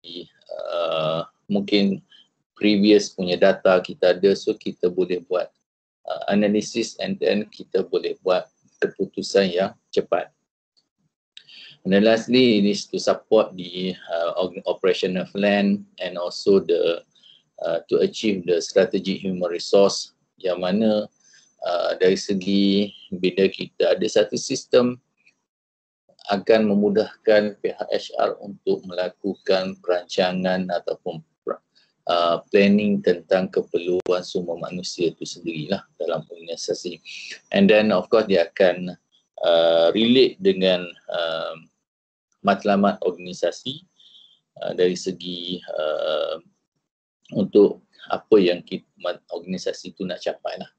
mungkin previous punya data kita ada, so kita boleh buat analisis and then kita boleh buat keputusan yang cepat. And then lastly, it is to support the operational plan and also the to achieve the strategic human resource, yang mana dari segi bila kita ada satu sistem akan memudahkan pihak HR untuk melakukan perancangan ataupun planning tentang keperluan sumber manusia itu sendirilah dalam organisasi. And then of course dia akan relate dengan matlamat organisasi dari segi untuk apa yang organisasi itu nak capai lah.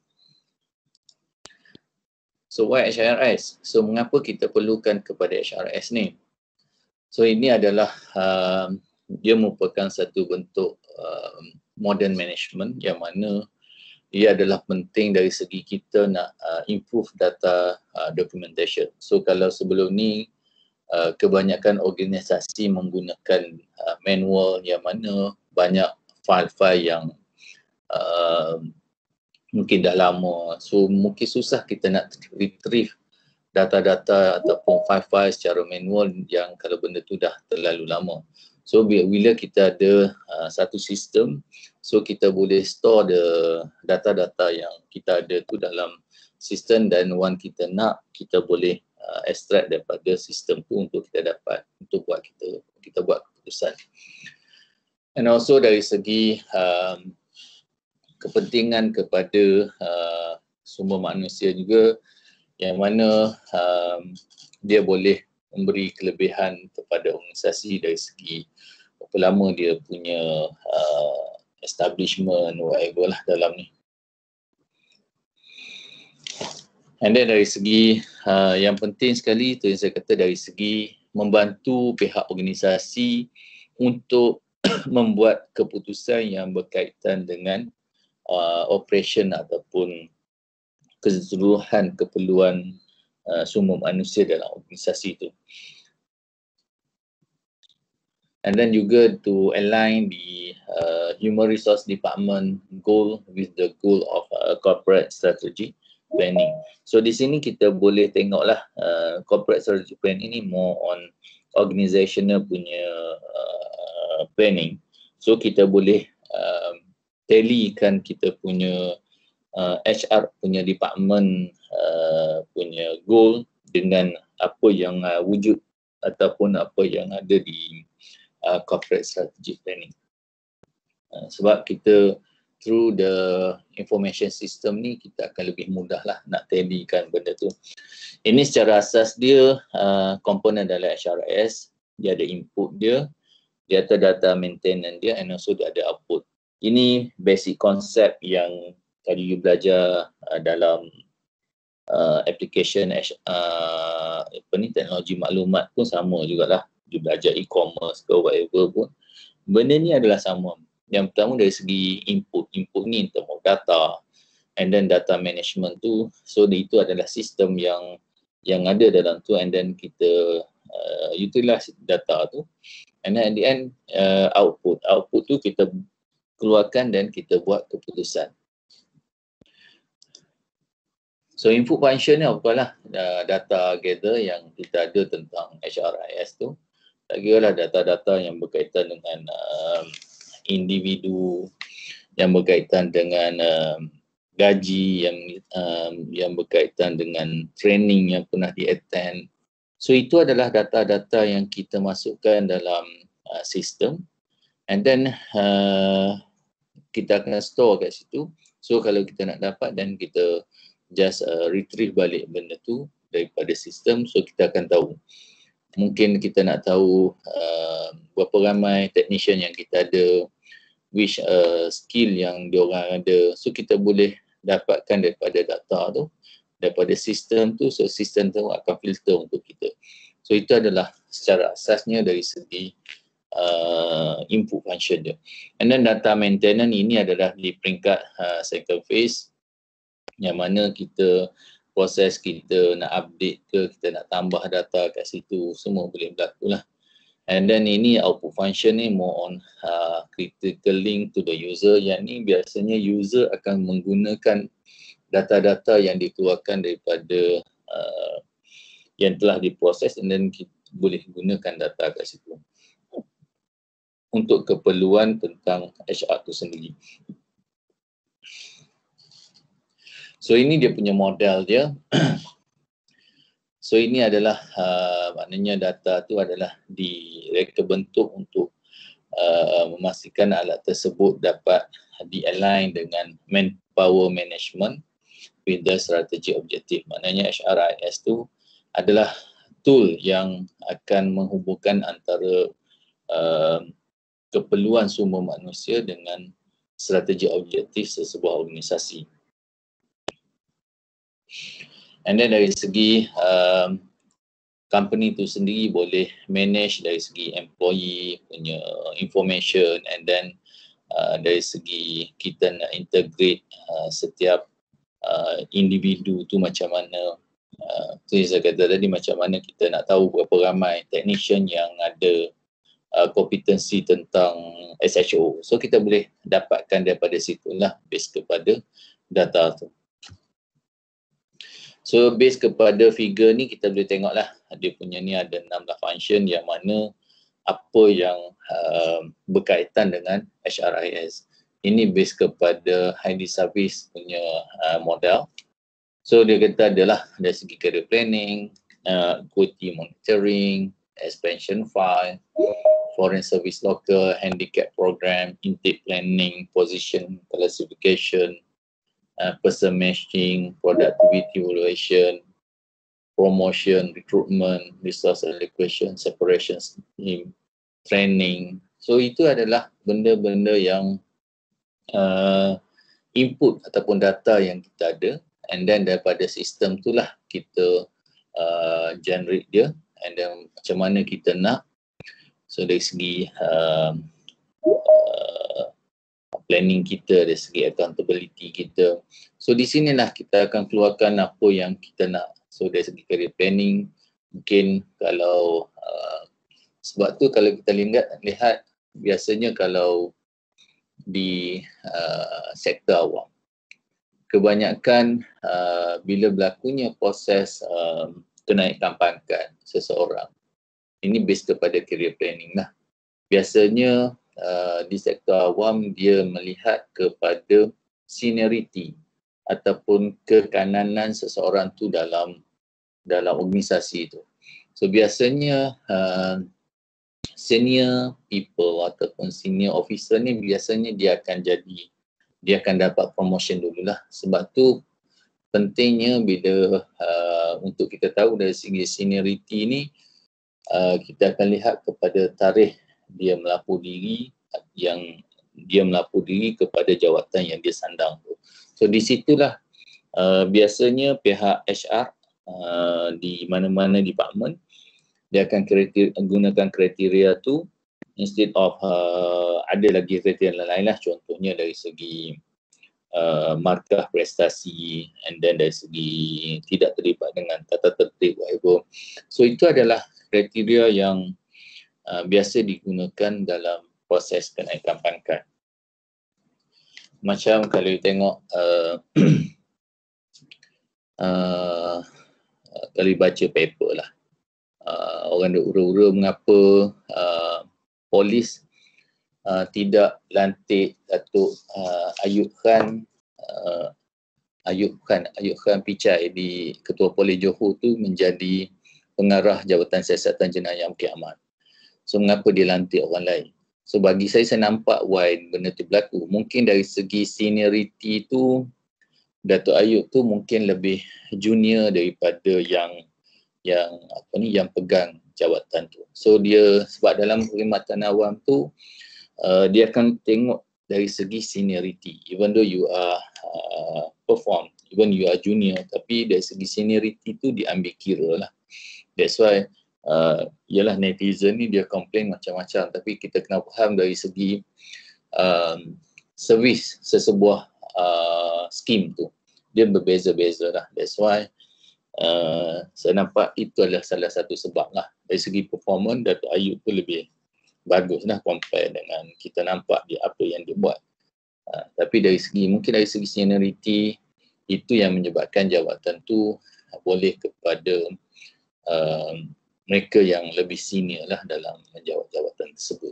So why HRS? So mengapa kita perlukan kepada HRS ni? So ini adalah dia merupakan satu bentuk modern management yang mana ia adalah penting dari segi kita nak improve data documentation. So kalau sebelum ni kebanyakan organisasi menggunakan manual yang mana banyak file-file yang mungkin dah lama, so mungkin susah kita nak retrieve data-data ataupun file-file secara manual yang kalau benda tu dah terlalu lama. So bila kita ada satu sistem, so kita boleh store the data-data yang kita ada tu dalam sistem, dan one kita nak, kita boleh extract daripada sistem tu untuk kita dapat, untuk buat kita buat keputusan. And also dari segi kepentingan kepada sumber manusia juga, yang mana dia boleh memberi kelebihan kepada organisasi dari segi berapa lama dia punya establishment, whatever lah dalam ni. And then dari segi yang penting sekali tu yang saya kata, dari segi membantu pihak organisasi untuk membuat keputusan yang berkaitan dengan operation ataupun keseluruhan keperluan sumber manusia dalam organisasi itu. And then juga to align the human resource department goal with the goal of corporate strategy planning. So di sini kita boleh tengoklah corporate strategy planning ini more on organizational punya planning. So kita boleh tallykan kita punya HR punya department punya goal dengan apa yang wujud ataupun apa yang ada di corporate strategic planning. Sebab kita through the information system ni kita akan lebih mudah lah nak tallykan benda tu. Ini secara asas dia komponen dalam HRS, dia ada input dia ada data maintenance dia, and also dia ada output. Ini basic konsep yang tadi you belajar dalam application teknologi maklumat pun sama jugalah. You belajar e-commerce ke whatever pun, benda ni adalah sama. Yang pertama dari segi input ni in term of data, and then data management tu, so itu adalah sistem yang ada dalam tu, and then kita utilize data tu, and then at the end output tu kita keluarkan dan kita buat keputusan. So input function ni apalah, data gather yang kita ada tentang HRIS tu, tak kira lah data-data yang berkaitan dengan individu, yang berkaitan dengan gaji, yang berkaitan dengan training yang pernah di-attend. So itu adalah data-data yang kita masukkan dalam sistem, and then kita akan store kat situ. So kalau kita nak dapat, dan kita just retrieve balik benda tu daripada sistem, so kita akan tahu. Mungkin kita nak tahu berapa ramai technician yang kita ada, which skill yang diorang ada, so kita boleh dapatkan daripada data tu, daripada sistem tu, so sistem tu akan filter untuk kita. So itu adalah secara asasnya dari segi input function dia. And then data maintenance ini adalah di peringkat second phase, yang mana kita proses kita nak update ke, kita nak tambah data kat situ, semua boleh berlaku lah. And then ini output function ni more on critical link to the user. Yang ni biasanya user akan menggunakan data-data yang dikeluarkan daripada yang telah diproses, and then kita boleh gunakan data kat situ untuk keperluan tentang HR tu sendiri. So ini dia punya model dia. So ini adalah maknanya data tu adalah direka bentuk untuk memastikan alat tersebut dapat di-align dengan manpower management with the strategy objective. Maknanya HRIS tu adalah tool yang akan menghubungkan antara keperluan sumber manusia dengan strategi objektif sesebuah organisasi. And then dari segi company tu sendiri boleh manage dari segi employee punya information, and then dari segi kita nak integrate setiap individu tu macam mana. Tu saya kata tadi, macam mana kita nak tahu berapa ramai technician yang ada kompetensi tentang SHO. So kita boleh dapatkan daripada situlah base kepada data tu. So base kepada figure ni kita boleh tengoklah dia punya ni ada 16 function yang mana apa yang berkaitan dengan HRIS. Ini base kepada highly service punya model. So dia kata adalah dari segi career planning, quality monitoring, expansion file, foreign service local, handicap program, intake planning, position classification, person matching, productivity evaluation, promotion, recruitment, resource allocation, separation scheme, training. So itu adalah benda-benda yang input ataupun data yang kita ada, and then daripada sistem itulah kita generate dia, and then macam mana kita nak. So dari segi planning kita, dari segi accountability kita. So di sinilah kita akan keluarkan apa yang kita nak. So dari segi career planning, mungkin kalau sebab tu kalau kita lihat biasanya kalau di sektor awam, kebanyakan bila berlakunya proses kenaikan pangkat seseorang, ini based kepada career planning lah. Biasanya di sektor awam dia melihat kepada seniority ataupun kekananan seseorang tu dalam organisasi tu. So biasanya senior people ataupun senior officer ni biasanya dia akan dapat promotion dululah. Sebab tu pentingnya bila untuk kita tahu dari segi seniority ni, kita akan lihat kepada tarikh dia melapor diri, yang dia melapor diri kepada jawatan yang dia sandang tu. So di situlah biasanya pihak HR di mana-mana department dia akan gunakan kriteria tu instead of ada lagi kriteria lain lah, contohnya dari segi markah prestasi, and then dari segi tidak terlibat dengan tata tertib whatever. So itu adalah kriteria yang biasa digunakan dalam proses kenaikan pangkat. Macam kalau you tengok kalau you baca paper lah, orang duk ura-ura mengapa polis tidak lantik Datuk Ayub Khan Pichai di Ketua Polis Johor tu menjadi pengarah Jabatan Siasatan Jenayah Amir Ahmad. So mengapa dia lantik orang lain? So bagi saya nampak why benda tu berlaku. Mungkin dari segi seniority tu Datuk Ayub tu mungkin lebih junior daripada yang pegang jawatan tu. So dia, sebab dalam perkhidmatan awam tu dia akan tengok dari segi seniority. Even though you are perform, even you are junior, tapi dari segi seniority tu diambil kira lah. That's why ialah netizen ni dia komplain macam-macam, tapi kita kena faham dari segi servis sesebuah skim tu dia berbeza-beza lah. That's why Saya nampak itu adalah salah satu sebab lah. Dari segi performance, Dato' Ayub tu lebih bagus lah compare dengan kita nampak di apa yang dia buat. Tapi mungkin dari segi seniority, itu yang menyebabkan jawatan tu boleh kepada mereka yang lebih senior lah dalam menjawat jawatan tersebut.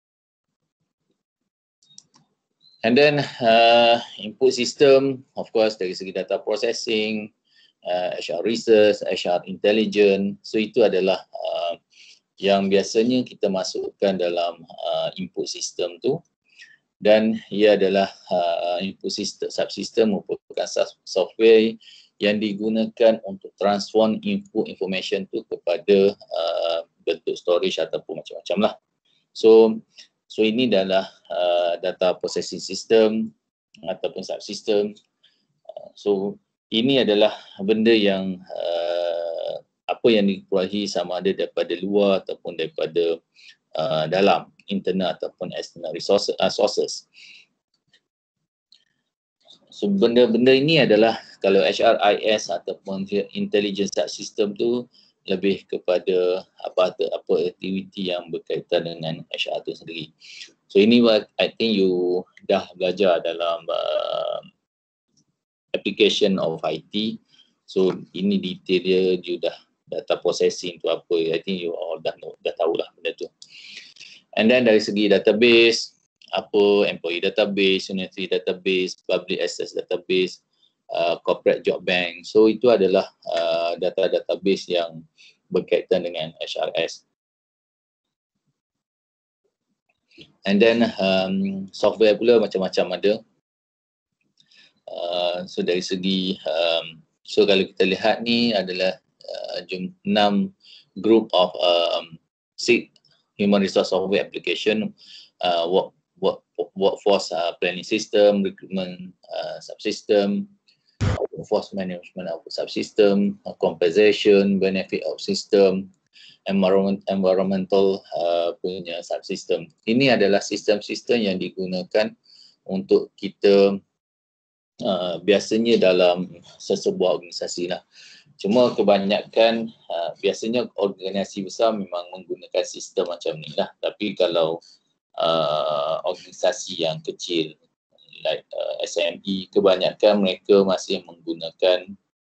And then input system, of course dari segi data processing, HR research, HR intelligence, so itu adalah yang biasanya kita masukkan dalam input system tu, dan ia adalah input system, subsystem merupakan software yang digunakan untuk transform input information tu kepada bentuk storage ataupun macam-macam lah. So ini adalah data processing system ataupun subsystem. So ini adalah benda yang apa yang dikeluarkan sama ada daripada luar ataupun daripada dalam, internal ataupun external sources. So benda-benda ini adalah kalau HRIS ataupun intelligence system tu lebih kepada apa aktiviti yang berkaitan dengan HR tu sendiri. So ini I think you dah belajar dalam application of IT. So ini detail dia, you dah data processing tu apa, I think you all dah tahulah benda tu. And then dari segi database, apa employee database, unitary database, public access database, corporate job bank. So itu adalah data-database yang berkaitan dengan HRS. And then software pula macam-macam ada. So dari segi so kalau kita lihat ni adalah 6 group of 6 human resource software application, workforce planning system, recruitment subsystem, workforce management of subsystem, compensation, benefit of system, environmental punya subsystem. Ini adalah sistem-sistem yang digunakan untuk kita biasanya dalam sesebuah organisasi lah. Cuma kebanyakan biasanya organisasi besar memang menggunakan sistem macam ni lah. Tapi kalau organisasi yang kecil like SME, kebanyakan mereka masih menggunakan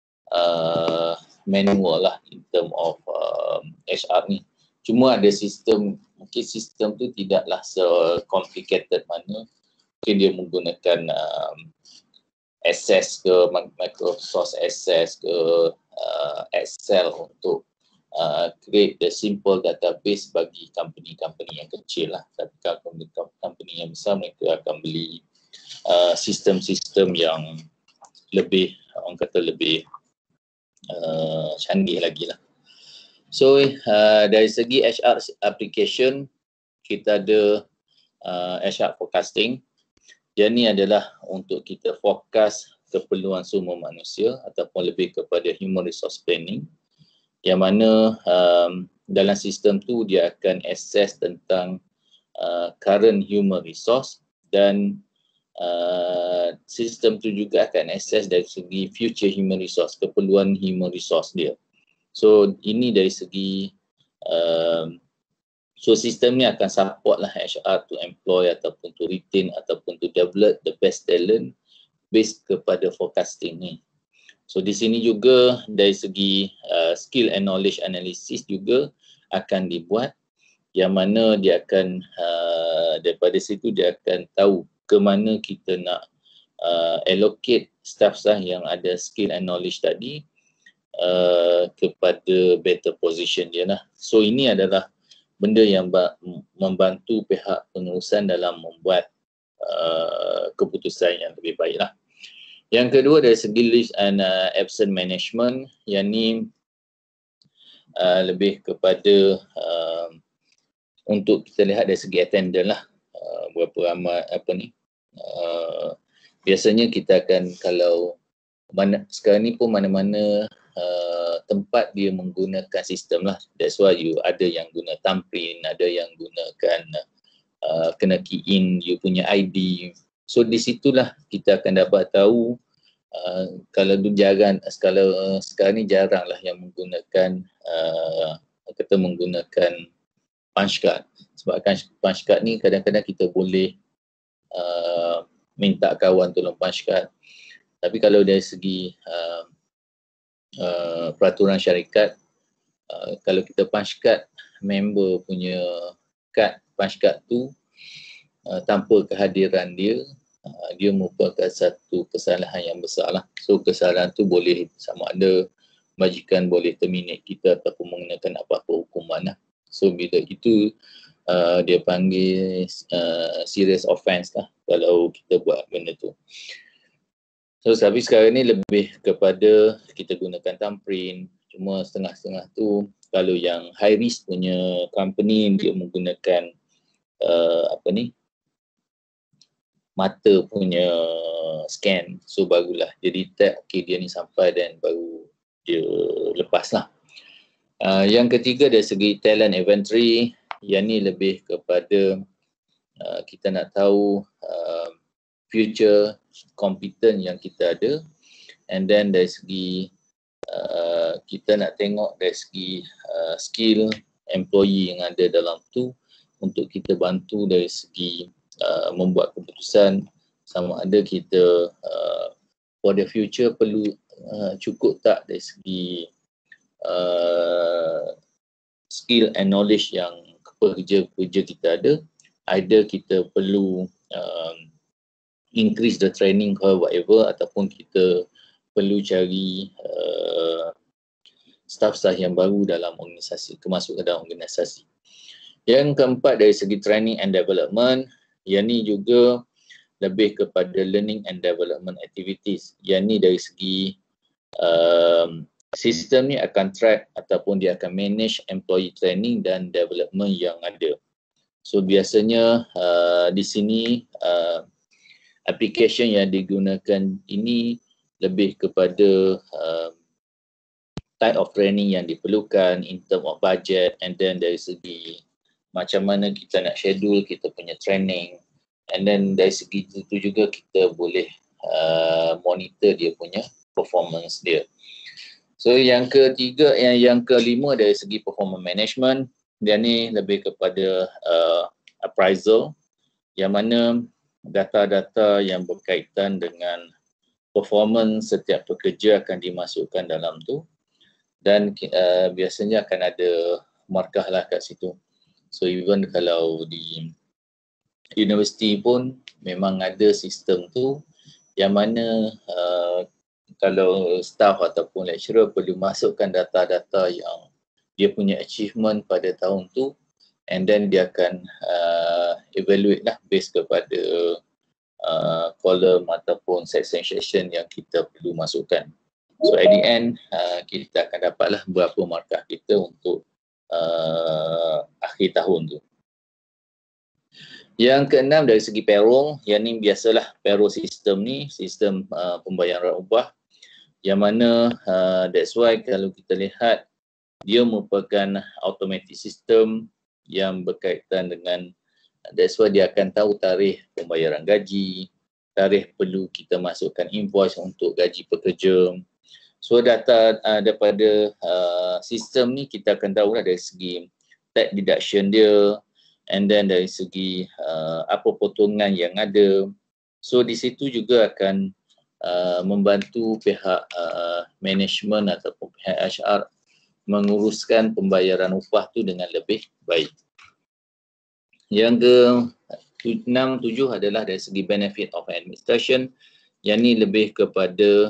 manual lah in term of HR ni. Cuma ada sistem, mungkin sistem tu tidaklah se-complicated mana. Mungkin dia menggunakan Access ke Microsoft Access ke Excel untuk create the simple database bagi company-company yang kecil lah. Tapi kalau company yang besar, mereka akan beli sistem-sistem yang lebih, orang kata lebih canggih lagi lah. So dari segi HR application, kita ada HR forecasting. Yang ni adalah untuk kita forecast keperluan sumber manusia ataupun lebih kepada human resource planning, yang mana dalam sistem tu dia akan assess tentang current human resource, dan sistem tu juga akan assess dari segi future human resource, keperluan human resource dia. So ini dari segi so sistem ni akan support lah HR to employ ataupun to retain ataupun to develop the best talent based kepada forecasting ni. So di sini juga dari segi skill and knowledge analysis juga akan dibuat, yang mana dia akan daripada situ dia akan tahu ke mana kita nak allocate staff yang ada skill and knowledge tadi kepada better position dia lah. So ini adalah benda yang membantu pihak pengurusan dalam membuat keputusan yang lebih baik lah. Yang kedua dari segi leave and absent management, yang ni lebih kepada untuk kita lihat dari segi attendance lah, berapa ramai biasanya kita akan, kalau sekarang ni pun mana-mana tempat dia menggunakan sistem lah. That's why ada yang guna thumbprint, ada yang gunakan kena key in you punya ID. So di situlah kita akan dapat tahu Kalau sekarang ni jarang lah yang menggunakan kita menggunakan punch card. Sebab punch card ni kadang-kadang kita boleh minta kawan tolong punch card. Tapi kalau dari segi peraturan syarikat, kalau kita punch card member punya kad punch card tu tanpa kehadiran dia, dia merupakan satu kesalahan yang besar lah. So kesalahan tu boleh sama ada majikan boleh terminate kita ataupun mengenakan apa-apa hukuman lah. So bila itu dia panggil serious offence lah kalau kita buat benda tu. So tapi sekarang ni lebih kepada kita gunakan thumbprint. Cuma setengah-setengah tu kalau yang high risk punya company dia menggunakan mata punya scan, so barulah dia detect okay, dia ni sampai dan baru dia lepas lah. Yang ketiga dari segi talent inventory, yang ni lebih kepada kita nak tahu future competent yang kita ada, and then dari segi kita nak tengok dari segi skill employee yang ada dalam tu untuk kita bantu dari segi membuat keputusan sama ada kita for the future perlu cukup tak dari segi skill and knowledge yang pekerja-pekerja kita ada, either kita perlu increase the training or whatever, ataupun kita perlu cari staff-staff yang baru dalam organisasi, termasuk dalam organisasi. Yang keempat dari segi training and development, yang ni juga lebih kepada learning and development activities. Yang ni dari segi sistem ni akan track ataupun dia akan manage employee training dan development yang ada. So biasanya di sini application yang digunakan ini lebih kepada type of training yang diperlukan in term of budget, and then dari segi macam mana kita nak schedule kita punya training, and then dari segi itu juga kita boleh monitor dia punya performance dia. So yang ketiga, yang kelima dari segi performance management, dia ni lebih kepada appraisal, yang mana data-data yang berkaitan dengan performance setiap pekerja akan dimasukkan dalam tu, dan biasanya akan ada markah lah kat situ. So even kalau di universiti pun memang ada sistem tu, yang mana kalau staff ataupun lecturer perlu masukkan data-data yang dia punya achievement pada tahun tu, and then dia akan evaluate lah based kepada column ataupun section yang kita perlu masukkan. So at the end kita akan dapatlah berapa markah kita untuk akhir tahun tu. Yang keenam dari segi payroll, yang ni biasalah payroll system ni, sistem pembayaran upah, yang mana that's why kalau kita lihat dia merupakan automatic system yang berkaitan dengan, that's why dia akan tahu tarikh pembayaran gaji, tarikh perlu kita masukkan invoice untuk gaji pekerja. So data daripada sistem ni kita akan tahu lah dari segi tax deduction dia, and then dari segi apa potongan yang ada. So di situ juga akan membantu pihak management ataupun pihak HR menguruskan pembayaran upah tu dengan lebih baik. Yang ke-6, 7 adalah dari segi benefit of administration. Yang ni lebih kepada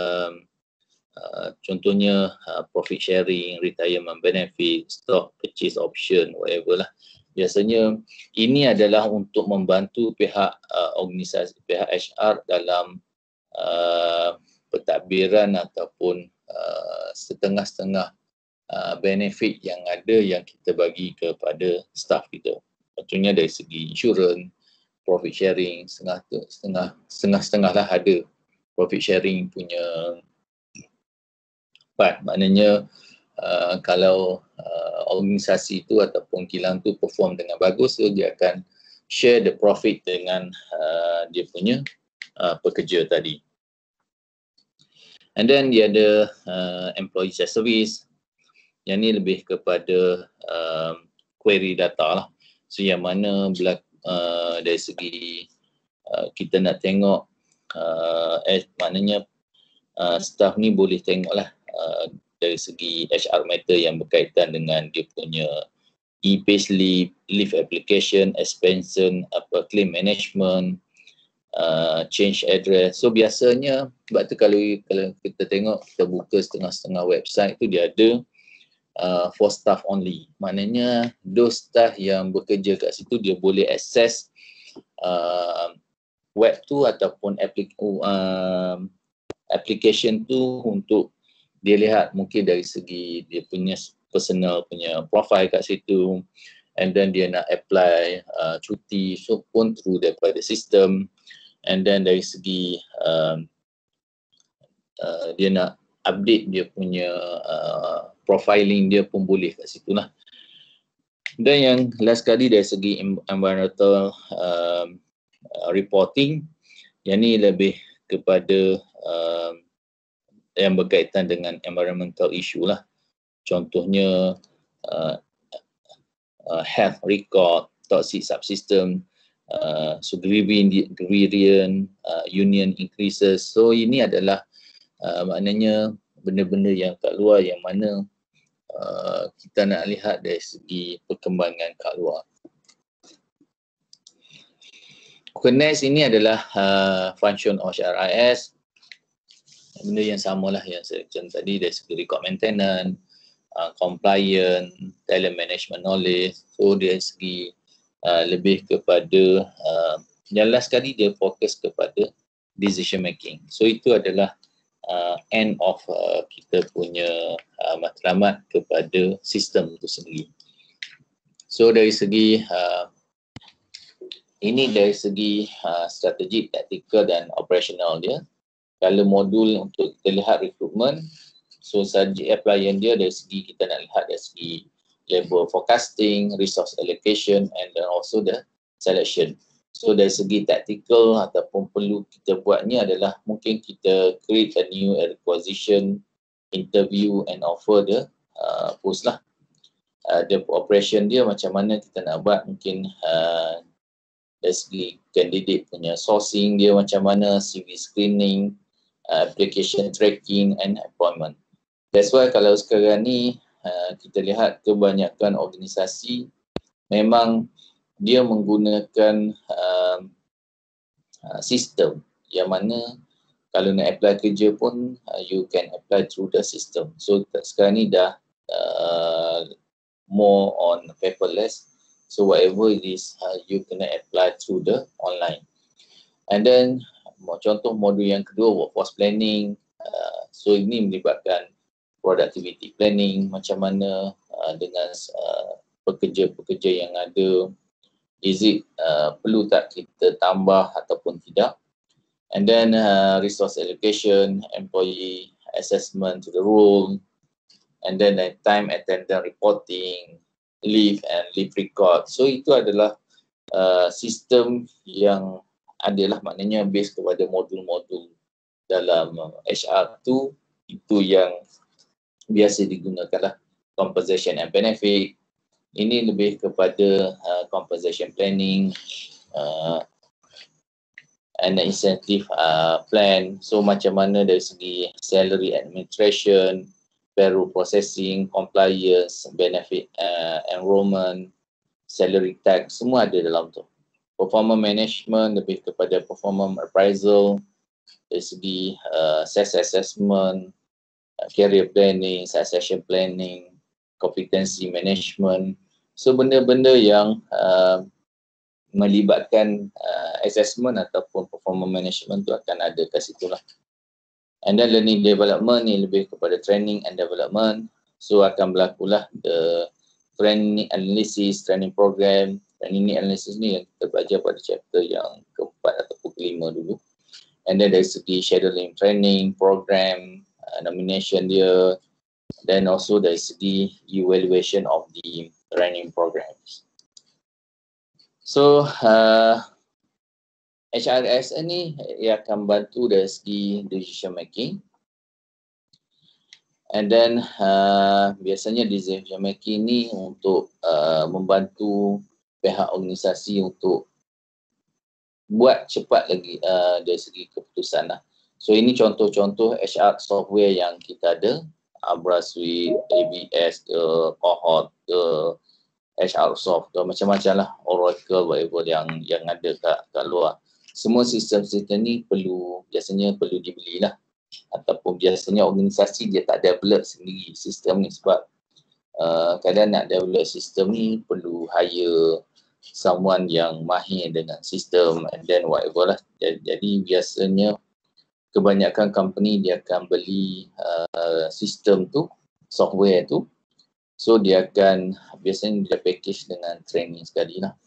contohnya profit sharing, retirement benefit, stock purchase option, whatever lah. Biasanya ini adalah untuk membantu pihak organisasi, pihak HR dalam pentadbiran ataupun setengah-setengah benefit yang ada yang kita bagi kepada staff kita. Contohnya dari segi insurans, profit sharing, setengah-setengah lah ada profit sharing punya part. Maknanya kalau organisasi itu ataupun kilang tu perform dengan bagus, so dia akan share the profit dengan dia punya pekerja tadi. And then dia ada employee service. Yang ni lebih kepada query data lah. So yang mana dari segi kita nak tengok maknanya staff ni boleh tengok lah dari segi HR matter yang berkaitan dengan dia punya e-payslip, leave application, expansion, claim management, change address. So biasanya sebab tu kalau kita tengok, kita buka setengah-setengah website tu dia ada for staff only. Maknanya those staff yang bekerja kat situ dia boleh access web tu ataupun application tu untuk dia lihat mungkin dari segi dia punya personal punya profile kat situ, and then dia nak apply cuti, so pun through daripada sistem, and then dari segi dia nak update dia punya profiling dia pun boleh kat situ lah. Dan yang last kali dari segi environmental reporting, yang ni lebih kepada yang berkaitan dengan environmental issue lah. Contohnya health record, toxic subsystem, agrarian, union increases. So ini adalah maknanya benda-benda yang kat luar yang mana kita nak lihat dari segi perkembangan kat luar. Okay, next ini adalah function OHRIS. Benda yang samalah yang saya contoh tadi dari segi record maintenance, compliance, talent management knowledge. So dari segi lebih kepada yang last kali dia fokus kepada decision making. So itu adalah end of kita punya matlamat kepada sistem itu sendiri. So dari segi ini dari segi strategik, taktikal dan operational dia. Kalau modul untuk kita lihat recruitment, so subject applian dia dari segi kita nak lihat dari segi labor forecasting, resource allocation and then also the selection. So dari segi tactical ataupun perlu kita buatnya adalah mungkin kita create a new requisition, interview and offer the post lah. The operation dia macam mana kita nak buat, mungkin dari segi candidate punya sourcing dia macam mana, CV screening, application tracking and appointment. That's why kalau sekarang ni kita lihat kebanyakan organisasi memang dia menggunakan sistem yang mana kalau nak apply kerja pun you can apply through the system. So sekarang ni dah more on paperless. So whatever it is you kena apply through the online. And then contoh modul yang kedua, workforce planning. So ini melibatkan productivity planning, macam mana dengan pekerja-pekerja yang ada, is it perlu tak kita tambah ataupun tidak. And then resource allocation, employee assessment to the role, and then time attendance reporting, leave and leave record. So itu adalah sistem yang adalah maknanya base kepada modul-modul dalam HR2, itu yang biasa digunakan lah. Compensation and benefit, ini lebih kepada compensation planning and incentive plan. So macam mana dari segi salary administration, payroll processing, compliance, benefit enrollment, salary tax, semua ada dalam tu. Performance management lebih kepada performance appraisal, dari segi SES assessment, career planning, succession planning, competency management. So benda-benda yang melibatkan assessment ataupun performance management tu akan ada kat situ lah. And then learning development ni lebih kepada training and development. So akan berlakulah the training analysis, training program. Dan ini analysis ni yang kita belajar pada chapter yang keempat ataupun kelima dulu. And then dari segi scheduling training, program, nomination dia, then also dari segi evaluation of the training programs. So HRS ni ia akan bantu dari segi decision making. And then biasanya decision making ni untuk membantu pihak organisasi untuk buat cepat lagi dari segi keputusan lah. So ini contoh-contoh HR software yang kita ada, Abra Suite, ABS ke, Cohort ke, HR Soft ke, macam-macam lah, Oracle, whatever yang ada kat luar. Semua sistem-sistem ni biasanya perlu dibeli lah. Ataupun biasanya organisasi dia tak develop sendiri sistem ni sebab kadang nak develop sistem ni perlu hire someone yang mahir dengan sistem and then whatever lah. Jadi biasanya kebanyakan company dia akan beli sistem tu, software tu. So dia akan biasanya dia package dengan training sekali lah.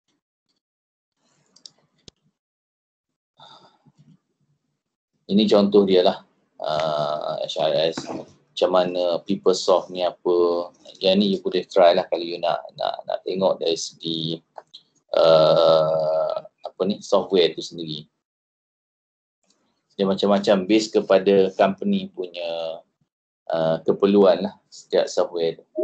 Ini contoh dia lah, HRS. Macam mana PeopleSoft ni apa. Yang ni you boleh try lah kalau you nak tengok dari segi software tu sendiri. Dia macam-macam base kepada company punya keperluan lah setiap software tu.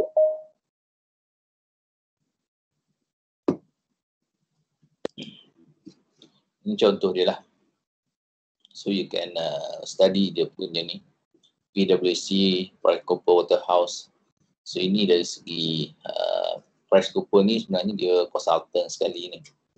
Ini contoh dia lah. So you can study dia punya ni, PwC, Price Cooper Waterhouse. So ini dari segi Price Cooper ni sebenarnya dia consultant sekali ni.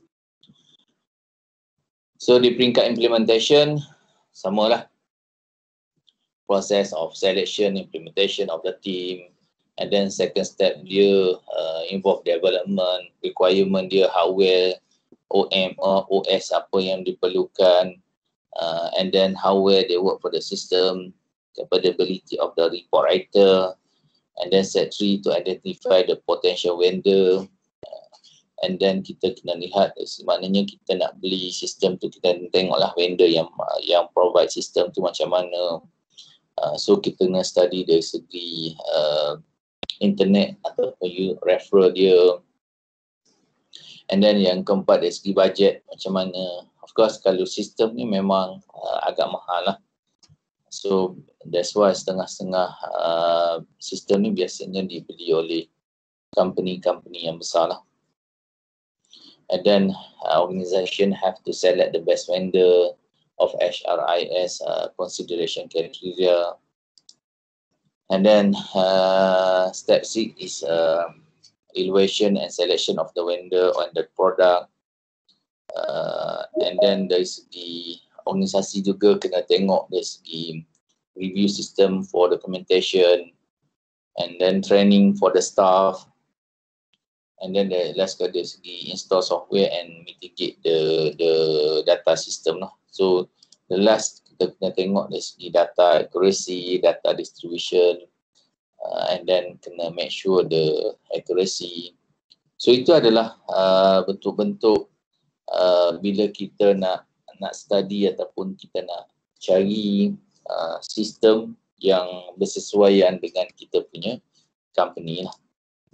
So di peringkat implementation, samalah. Process of selection, implementation of the team. And then second step dia involve development, requirement dia, hardware, OS apa yang diperlukan. And then hardware they work for the system, capability of the report writer. And then set 3 to identify the potential vendor. And then kita kena lihat maknanya kita nak beli sistem tu, kita tengoklah vendor yang provide sistem tu macam mana. So kita kena study dari segi internet ataupun you refer dia. And then yang keempat dari segi budget macam mana. Of course kalau sistem ni memang agak mahal lah. So that's why setengah-setengah sistem ni biasanya dibeli oleh company-company yang besar lah. And then organisation have to select the best vendor of HRIS consideration criteria. And then step 6 is evaluation and selection of the vendor on the product. And then dari segi organisasi juga kena tengok dari segi review system for documentation, and then training for the staff, and then the last dari segi install software and mitigate the data system lah. So the last kita kena tengok dari segi data accuracy, data distribution, and then kena make sure the accuracy. So itu adalah bentuk-bentuk bila kita nak study ataupun kita nak cari sistem yang bersesuaian dengan kita punya company lah.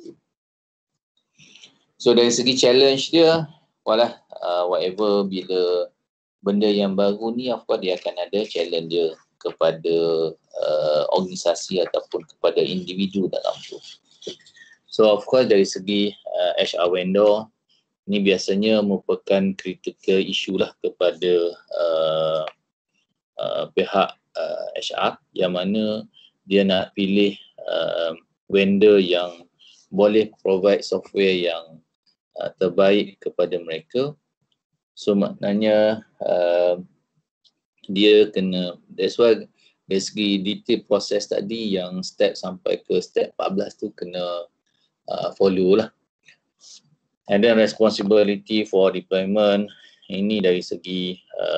So dari segi challenge dia, whatever bila benda yang baru ni, of course dia akan ada challenge dia kepada organisasi ataupun kepada individu dalam tu. So of course dari segi HR vendor, ini biasanya merupakan critical issue lah kepada pihak HR, yang mana dia nak pilih vendor yang boleh provide software yang terbaik kepada mereka. So maknanya dia kena, that's why dari segi detail proses tadi yang step sampai ke step 14 tu kena follow lah. And then responsibility for deployment, ini dari segi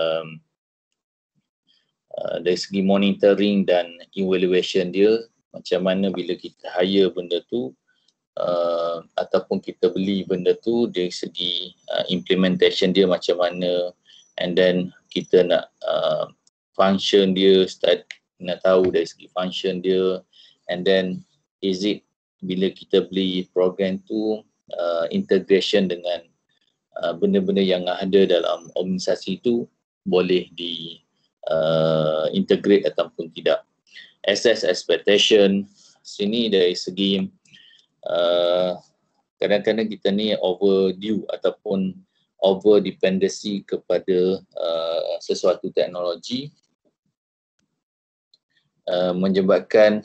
monitoring dan evaluation dia, macam mana bila kita hire benda tu ataupun kita beli benda tu, dari segi implementation dia macam mana, and then kita nak function dia, nak tahu dari segi function dia, and then is it bila kita beli program tu integration dengan benda-benda yang ada dalam organisasi tu boleh di integrate ataupun tidak. assess expectation. Sini dari segi kadang-kadang kita ni overdue ataupun over dependency kepada sesuatu teknologi menyebabkan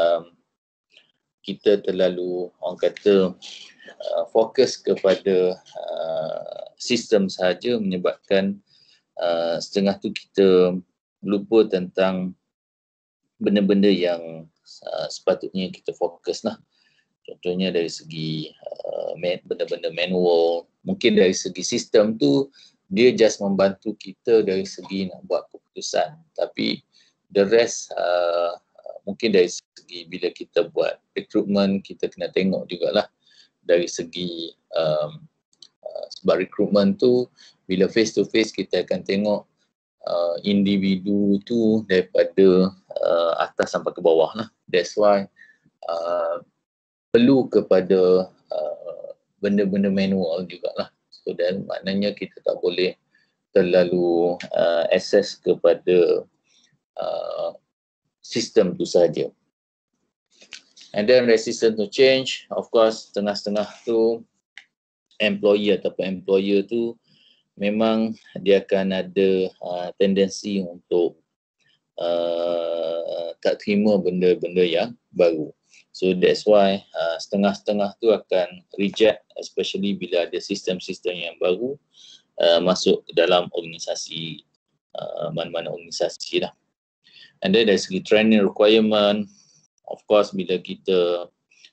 kita terlalu orang kata fokus kepada sistem sahaja, menyebabkan setengah tu kita lupa tentang benda-benda yang sepatutnya kita fokus lah. Contohnya dari segi benda-benda manual, mungkin dari segi sistem tu dia just membantu kita dari segi nak buat keputusan, tapi the rest mungkin dari segi bila kita buat recruitment, kita kena tengok jugalah dari segi sebab recruitment tu bila face to face kita akan tengok individu tu daripada atas sampai ke bawah lah. That's why perlu kepada benda-benda manual jugalah. So dan maknanya kita tak boleh terlalu access kepada sistem tu saja. And then resistant to change, of course setengah-setengah tu employee ataupun employer tu memang dia akan ada tendensi untuk tak terima benda-benda yang baru. So that's why setengah-setengah tu akan reject, especially bila ada sistem-sistem yang baru masuk ke dalam organisasi, mana-mana organisasi lah. And then dari segi training requirement, of course bila kita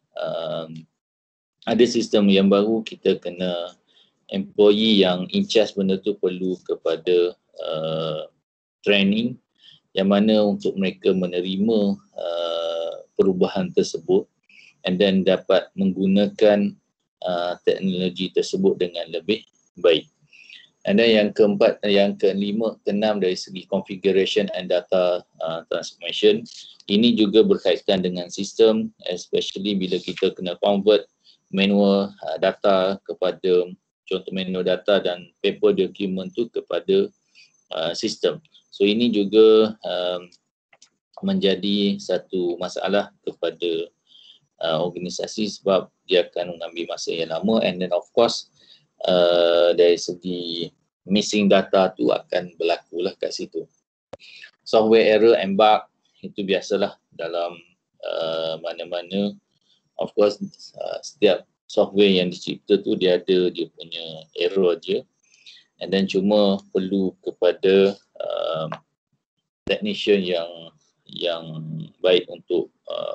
ada sistem yang baru, kita kena employee yang in charge benda tu perlu kepada training yang mana untuk mereka menerima perubahan tersebut and then dapat menggunakan teknologi tersebut dengan lebih baik. And then yang keempat, yang kelima, keenam dari segi configuration and data transformation, ini juga berkaitan dengan sistem, especially bila kita kena convert manual data kepada contoh manual data dan paper document tu kepada sistem. So ini juga menjadi satu masalah kepada organisasi sebab dia akan mengambil masa yang lama, and then of course dari segi missing data tu akan berlaku lah kat situ. Software error and bug itu biasalah dalam mana-mana. Of course setiap software yang dicipta tu dia ada dia punya error je, and then cuma perlu kepada technician yang baik untuk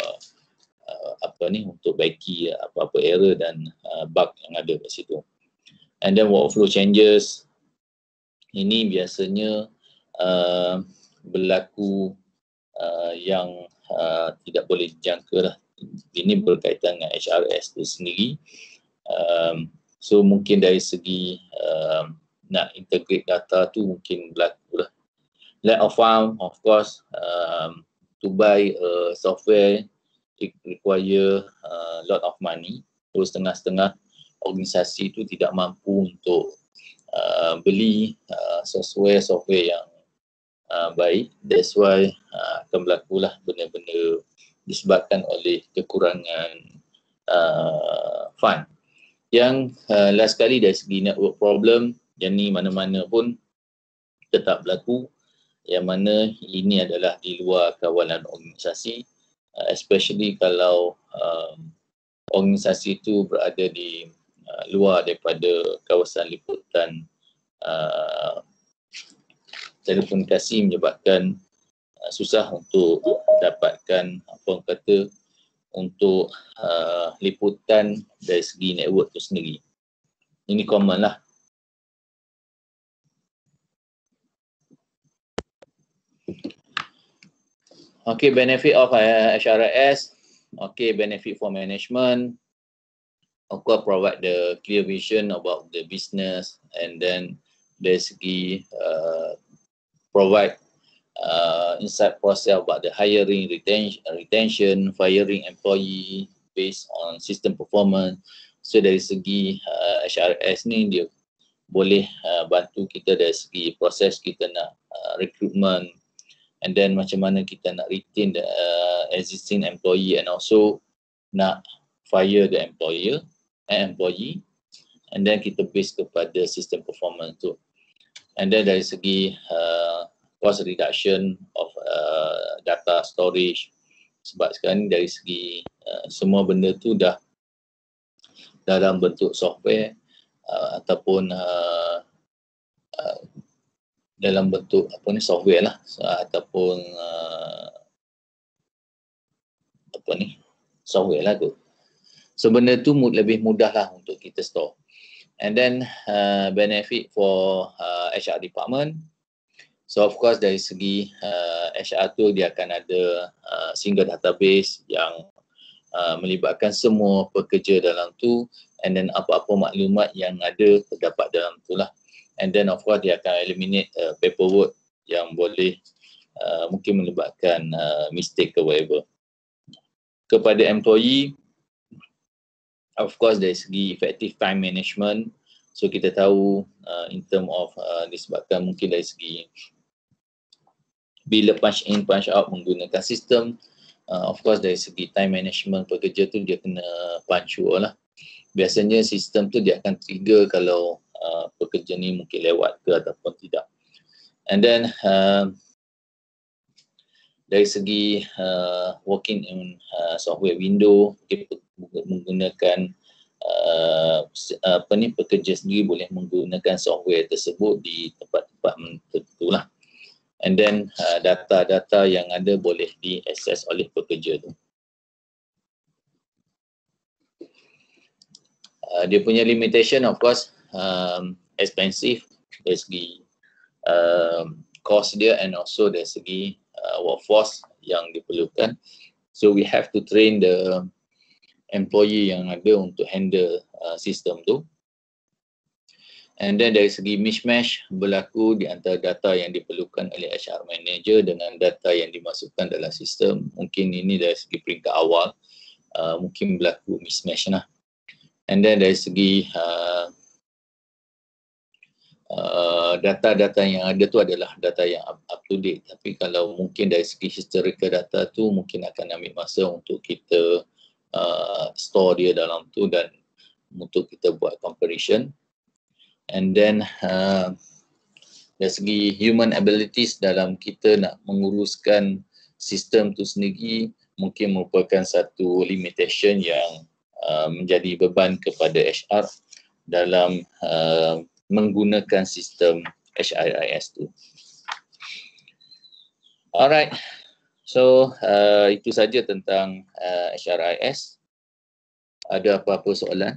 untuk baiki apa-apa error dan bug yang ada kat situ. And then workflow changes, ini biasanya berlaku yang tidak boleh dijangka lah. Ini berkaitan dengan HRS tu sendiri. So mungkin dari segi nak integrate data tu mungkin berlaku lah. Lack of fund, of course, to buy software it require a lot of money. So setengah-setengah organisasi itu tidak mampu untuk beli software yang baik. That's why akan berlakulah benda-benda disebabkan oleh kekurangan fund. Yang last kali dari segi network problem, yang ni mana-mana pun tetap berlaku, yang mana ini adalah di luar kawalan organisasi, especially kalau organisasi itu berada di luar daripada kawasan liputan telekomunikasi, menyebabkan susah untuk dapatkan untuk liputan dari segi network itu sendiri. Ini common lah. Okay, benefit of HRS. Okay, benefit for management. Of course, provide the clear vision about the business, and then dari segi provide insight process about the hiring, retention, firing employee based on system performance. So dari segi HRS ni dia boleh bantu kita dari segi proses kita nak recruitment, and then macam mana kita nak retain the existing employee and also nak fire the employee, and then kita base kepada sistem performance tu. And then dari segi cost reduction of data storage, sebab sekarang dari segi semua benda tu dah dalam bentuk software ataupun dalam bentuk software lah, ataupun software lah tu. So benda tu lebih mudah lah untuk kita store. And then benefit for HR department. So of course dari segi HR tu dia akan ada single database yang melibatkan semua pekerja dalam tu, and then apa-apa maklumat yang ada terdapat dalam tu lah. And then of course dia akan eliminate paperwork yang boleh mungkin melibatkan mistake ke whatever. Kepada employee, of course dari segi effective time management, so kita tahu in term of disebabkan mungkin dari segi bila punch in punch out menggunakan sistem, of course dari segi time management pekerja tu dia kena punctual lah. Biasanya sistem tu dia akan trigger kalau pekerja ni mungkin lewat ke ataupun tidak. And then dari segi working in software window, kita menggunakan pekerja sendiri boleh menggunakan software tersebut di tempat-tempat tertentu lah. And then data-data yang ada boleh diakses oleh pekerja tu. Dia punya limitation of course expensive dari segi cost dia, and also dari segi workforce yang diperlukan. So we have to train the employee yang ada untuk handle sistem tu. And then dari segi mismatch berlaku di antara data yang diperlukan oleh HR manager dengan data yang dimasukkan dalam sistem. Mungkin ini dari segi peringkat awal mungkin berlaku mismatch lah. And then dari segi data-data yang ada tu adalah data yang up to date, tapi kalau mungkin dari segi historical data tu mungkin akan ambil masa untuk kita store dia dalam tu dan untuk kita buat comparison. And then dari segi human abilities dalam kita nak menguruskan sistem tu sendiri mungkin merupakan satu limitation yang menjadi beban kepada HR dalam menggunakan sistem HRIS tu. Alright, so itu saja tentang HRIS. Ada apa-apa soalan?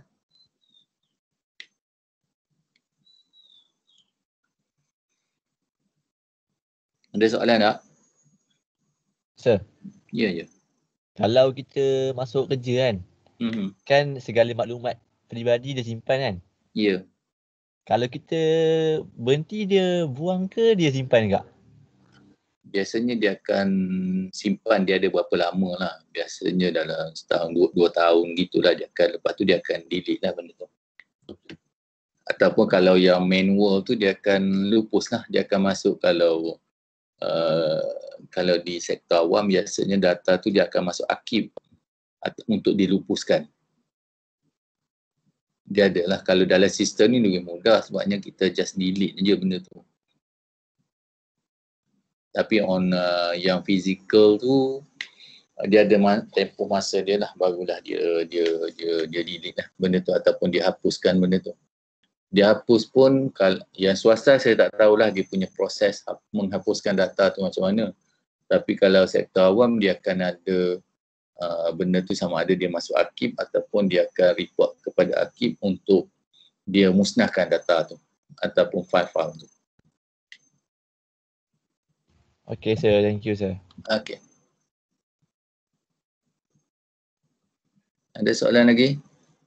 Ada soalan tak? Sir. Ya, ya. Kalau kita masuk kerja kan, kan segala maklumat peribadi dia simpan kan? Ya. Kalau kita berhenti dia buang ke dia simpan tak? Biasanya dia akan simpan, dia ada berapa lama lah. Biasanya dalam setahun, 2 tahun gitulah dia akan, lepas tu dia akan delete lah benda tu. Ataupun kalau yang manual tu dia akan lupus lah, dia akan masuk kalau di sektor awam biasanya data tu dia akan masuk arkib untuk dilupuskan. Dia adalah, kalau dalam sistem ni lebih mudah sebabnya kita just delete je benda tu. Tapi on yang physical tu dia ada tempoh masa dia lah, barulah dia delete lah benda tu ataupun dia hapuskan benda tu. Dia hapus pun, yang swasta saya tak tahulah dia punya proses menghapuskan data tu macam mana. Tapi kalau sektor awam dia akan ada benda tu sama ada dia masuk arkib ataupun dia akan report kepada arkib untuk dia musnahkan data tu ataupun file-file tu. Okay sir, thank you sir. Okay. Ada soalan lagi?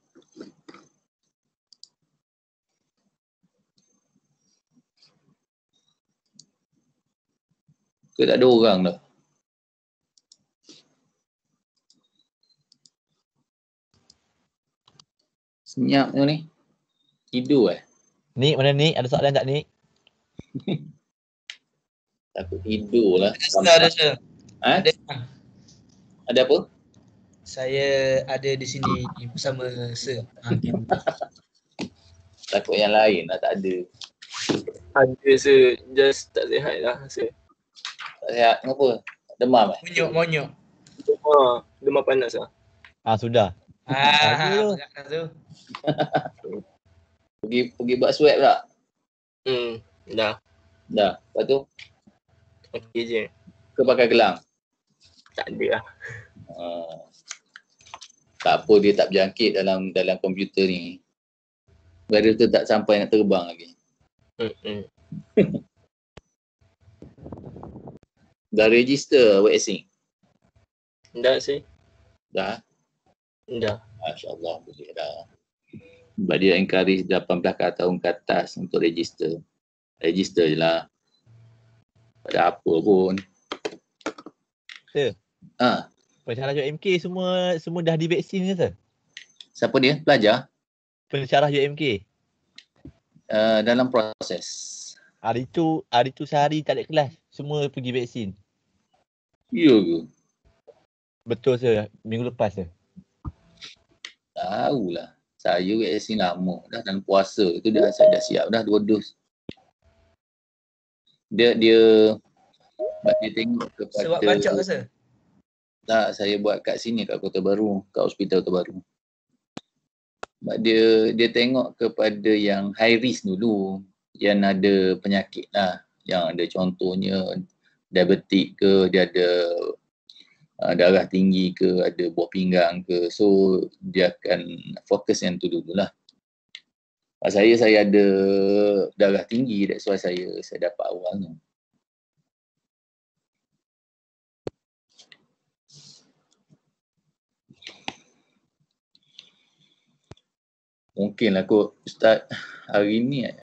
Ke tak ada orang dah? Senyap tu ni. Tidur Nik, mana Nik? Ada soalan tak Nik? Takut tidur lah. Ada sir. Ha? Ada apa? Saya ada di sini bersama sir. Takut yang lain lah, tak ada. Ada sir, just tak sihat lah sir. Tak sihat, kenapa? Demam Monyok. Demam panas lah. Sudah. Berat tu. Pergi buat swab tak? Dah. Lepas tu? Okey je. Ke pakai gelang? Tak ada lah. Tak apa, dia tak berjangkit dalam komputer ni. Virus tu tak sampai nak terbang lagi. Dah register vaksin? Dah sih. Dah? Dah. Masya-Allah, boleh dah. Sebab dia encourage 18 tahun ke atas untuk register. Register je lah. Tak ada apa pun. Sir. Pensyarah UMK semua dah divaksin ke sir? Siapa dia? Pelajar? Pensyarah UMK. Dalam proses. Hari tu sehari tak ada kelas. Semua pergi vaksin. Ya ke? Betul sir. Minggu lepas sir. Tahulah. Saya vaksin lama dah dalam puasa tu saya dah siap dah 2 dos. Dia tengok kepada Sebab bancak ke sir? Tak, saya buat kat sini kat Kota Baru, kat Hospital Kota Baru. Sebab dia tengok kepada yang high risk dulu, yang ada penyakit lah, yang ada contohnya diabetik ke, dia ada darah tinggi ke, ada buah pinggang ke. So dia akan fokus yang tu dululah. Saya ada darah tinggi, that's why saya dapat awal tu. Mungkinlah kot Ustaz hari ni